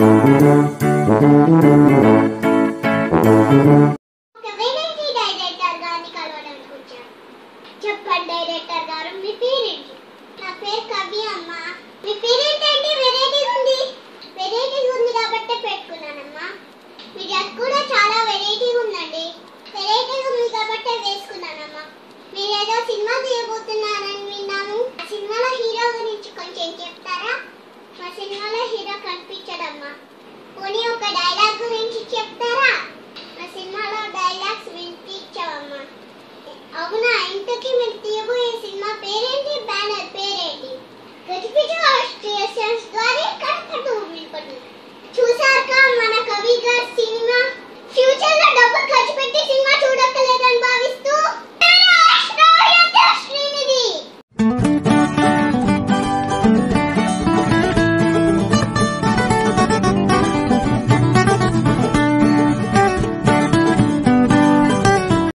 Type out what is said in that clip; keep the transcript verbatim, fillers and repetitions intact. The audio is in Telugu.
చెప్పండి డైరెక్టర్ గారు, మీ పేరేంటి? నా పేరు కవి అమ్మ. మీ పేరేంటంటే వెరైటీగా ఉంది. వెరైటీగా ఉంది కాబట్టి పెట్టుకున్నానమ్మా. మీ డ్రెస్ కూడా చాలా వెరైటీగా ఉందండి. వెరైటీగా ఉంది కాబట్టి వేసుకున్నానమ్మా. మీరు ఏదో సినిమా తీయబోతున్నారని విన్నాను. ఆ సినిమాలో హీరో గురించి కొంచెం చెప్తారా? మా సినిమాలో హీరో కనిపించడమ్మా. పోనీ ఒక డైలాగ్ గురించి చెప్తారా? మా సినిమాలో డైలాగ్స్ వినిపించవమ్మా. అవునా, ఇంతకీ మీరు తీయబోయే సినిమా పేరేంటి? బ్యానర్ పేరేంటి? గజిబిజి ఆస్ట్రియా